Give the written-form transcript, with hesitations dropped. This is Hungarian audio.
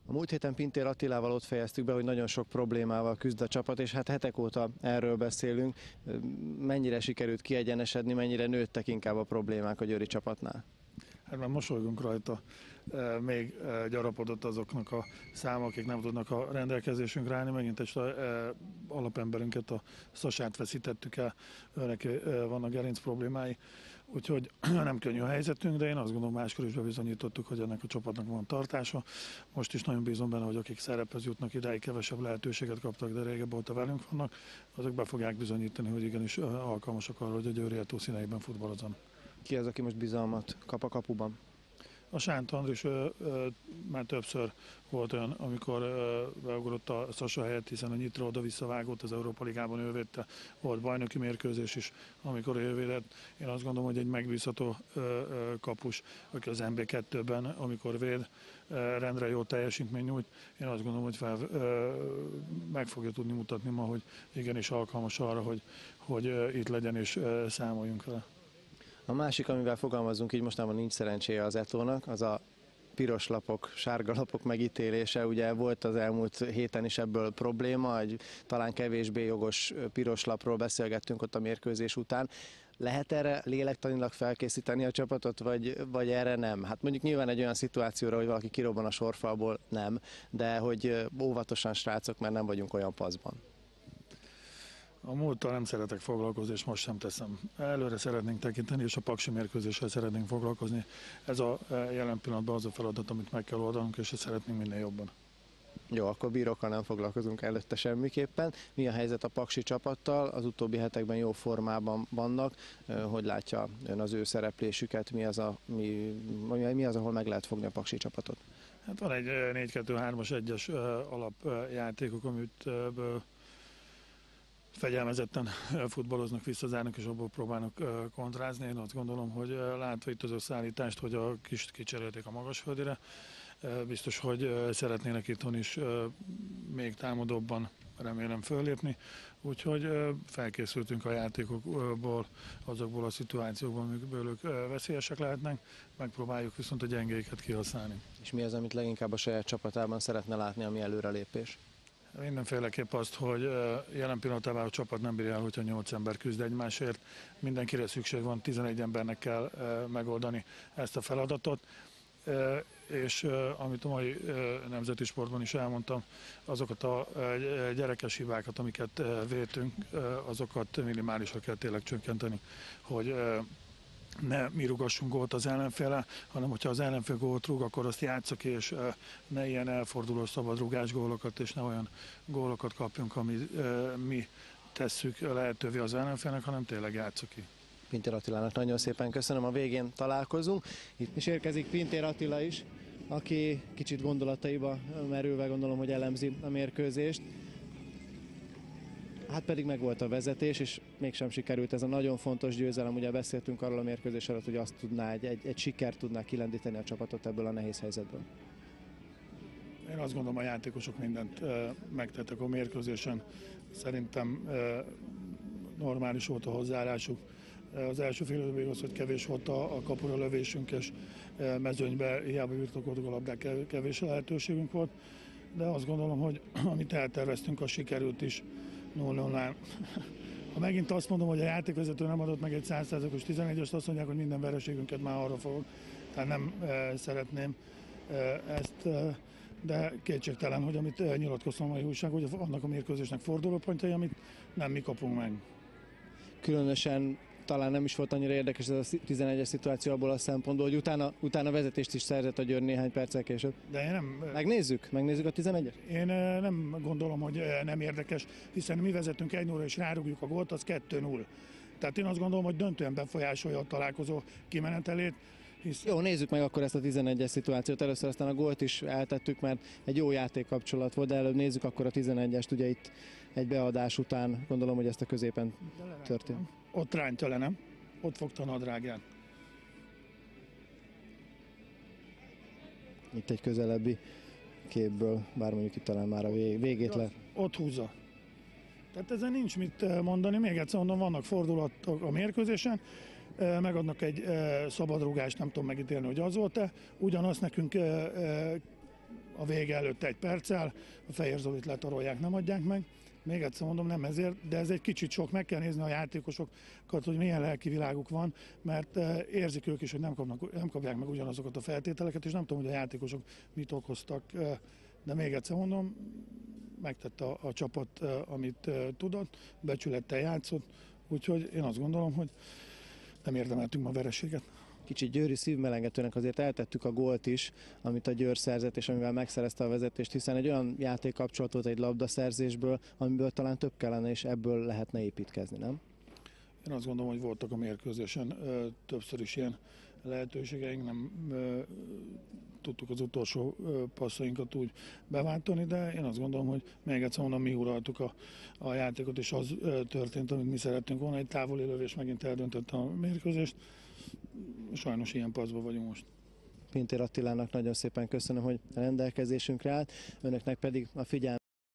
A múlt héten Pintér Attilával ott fejeztük be, hogy nagyon sok problémával küzd a csapat, és hát hetek óta erről beszélünk. Mennyire sikerült kiegyenesedni, mennyire nőttek inkább a problémák a győri csapatnál? Hát már mosolygunk rajta, még gyarapodott azoknak a száma, akik nem tudnak a rendelkezésünkre állni. Megint egy alapemberünket, a Sasát veszítettük el, őnek vannak gerinc problémái, úgyhogy nem könnyű a helyzetünk, de én azt gondolom, máskor is bebizonyítottuk, hogy ennek a csapatnak van tartása. Most is nagyon bízom benne, hogy akik szerephez jutnak idáig, kevesebb lehetőséget kaptak, de régebb óta velünk vannak, azok be fogják bizonyítani, hogy igenis alkalmasak arra, hogy a Győri Eto színeiben futballozzanak. Ki az, aki most bizalmat kap a kapuban? A Sánt Andris már többször volt olyan, amikor beugrott a Sasa helyett, hiszen a Nyitra oda visszavágott, az Európa Ligában ő védte, volt bajnoki mérkőzés is, amikor ő védett. Én azt gondolom, hogy egy megbízható kapus, aki az MB2-ben, amikor véd, rendre jó teljesítmény nyújt. Én azt gondolom, hogy meg fogja tudni mutatni ma, hogy igenis alkalmas arra, hogy itt legyen és számoljunk vele. A másik, amivel fogalmazunk, így mostában nincs szerencséje az Etónak, az a piros lapok, sárga lapok megítélése. Ugye volt az elmúlt héten is ebből probléma, egy talán kevésbé jogos piros lapról beszélgettünk ott a mérkőzés után. Lehet erre lélektanilag felkészíteni a csapatot, vagy erre nem? Hát mondjuk nyilván egy olyan szituációra, hogy valaki kirobban a sorfalból, nem, de hogy óvatosan, srácok, mert nem vagyunk olyan paszban. A múlttal nem szeretek foglalkozni, és most sem teszem. Előre szeretnénk tekinteni, és a paksi mérkőzéssel szeretnénk foglalkozni. Ez a jelen pillanatban az a feladat, amit meg kell oldanunk, és ezt szeretnénk minél jobban. Jó, akkor bírókkal nem foglalkozunk előtte semmiképpen. Mi a helyzet a paksi csapattal? Az utóbbi hetekben jó formában vannak. Hogy látja ön az ő szereplésüket? Mi az, ahol meg lehet fogni a paksi csapatot? Hát van egy 4-2-3-as 1-es alapjátékok, amit fegyelmezetten futballoznak, visszazárnak és abból próbálnak kontrázni. Én azt gondolom, hogy látva itt az összeállítást, hogy a kis kicserélték a magasföldire, biztos, hogy szeretnének itthon is még támadóbban remélem föllépni, úgyhogy felkészültünk a játékokból, azokból a szituációkból, amikből ők veszélyesek lehetnek, megpróbáljuk viszont a gyengéket kihasználni. És mi az, amit leginkább a saját csapatában szeretne látni, ami előrelépés? Mindenféleképp azt, hogy jelen pillanatában a csapat nem bírja el, hogyha 8 ember küzd egymásért. Mindenkire szükség van, 11 embernek kell megoldani ezt a feladatot. És amit a mai nemzeti sportban is elmondtam, azokat a gyerekes hibákat, amiket vétünk, azokat minimálisra kell tényleg csökkenteni, hogy ne mi rugassunk gólt az ellenféle, hanem hogyha az ellenfél gólt rúg, akkor azt játssza ki, és ne ilyen elforduló szabadrugás gólokat, és ne olyan gólokat kapjunk, ami mi tesszük lehetővé az ellenfélnek, hanem tényleg játssza ki. Pintér Attilának nagyon szépen köszönöm, a végén találkozunk. Itt is érkezik Pintér Attila is, aki kicsit gondolataiba merülve gondolom, hogy elemzi a mérkőzést. Hát pedig megvolt a vezetés, és mégsem sikerült ez a nagyon fontos győzelem. Ugye beszéltünk arról a mérkőzés alatt, hogy azt tudná, egy siker tudná kilendíteni a csapatot ebből a nehéz helyzetből. Én azt gondolom, a játékosok mindent megtettek a mérkőzésen. Szerintem normális volt a hozzáállásuk. Az első fél időben az, hogy kevés volt a kapura lövésünk, és mezőnybe hiába birtokoltuk a labdák, kevés lehetőségünk volt. De azt gondolom, hogy amit elterveztünk, az sikerült is 0-0-nál. Ha megint azt mondom, hogy a játékvezető nem adott meg egy 100%-os 11-est, azt mondják, hogy minden vereségünket már arra fogok. Tehát nem szeretném ezt, de kétségtelen, hogy amit nyilatkoztam a mai újság, hogy annak a mérkőzésnek fordulópontjai, amit nem mi kapunk meg. Különösen talán nem is volt annyira érdekes ez a 11-es szituáció abból a szempontból, hogy utána vezetést is szerzett a Győr néhány perccel később. De én nem... Megnézzük a 11-et? Én nem gondolom, hogy nem érdekes, hiszen mi vezetünk 1-0 és rárugjuk a gólt, az 2-0. Tehát én azt gondolom, hogy döntően befolyásolja a találkozó kimenetelét. Jó, nézzük meg akkor ezt a 11-es szituációt. Először aztán a gólt is eltettük, mert egy jó játékkapcsolat volt, de előbb nézzük akkor a 11-est. Ugye itt egy beadás után gondolom, hogy ezt a középen történt. Ott rántja le, nem? Ott fogta a nadrágját. Itt egy közelebbi képből, bár mondjuk itt talán már a végét le. Ott húzza. Tehát ezen nincs mit mondani. Még egyszer mondom, vannak fordulatok a mérkőzésen, megadnak egy szabadrúgást, nem tudom megítélni, hogy az volt-e. Ugyanazt nekünk a vége előtt 1 perccel, a Fehér Zolit letarolják, nem adják meg. Még egyszer mondom, nem ezért, de ez egy kicsit sok, meg kell nézni a játékosokat, hogy milyen lelki világuk van, mert érzik ők is, hogy nem kapják meg ugyanazokat a feltételeket, és nem tudom, hogy a játékosok mit okoztak, de még egyszer mondom, megtette a csapat, amit tudott, becsülettel játszott, úgyhogy én azt gondolom, hogy nem érdemeltünk ma vereséget. Kicsit győri szívmelengetőnek azért eltettük a gólt is, amit a Győr szerzett, és amivel megszerezte a vezetést, hiszen egy olyan játékkapcsolat volt egy labdaszerzésből, amiből talán több kellene, és ebből lehetne építkezni, nem? Én azt gondolom, hogy voltak a mérkőzésen többször is ilyen lehetőségeink, nem tudtuk az utolsó passzainkat úgy beváltani, de én azt gondolom, hogy még egyszer mondom, mi uraltuk a játékot, és az történt, amit mi szerettünk volna. Egy távoli lövés megint eldöntötte a mérkőzést. Sajnos ilyen paszban vagyunk most. Pintér Attilának nagyon szépen köszönöm, hogy a rendelkezésünkre állt, önöknek pedig a figyelmet.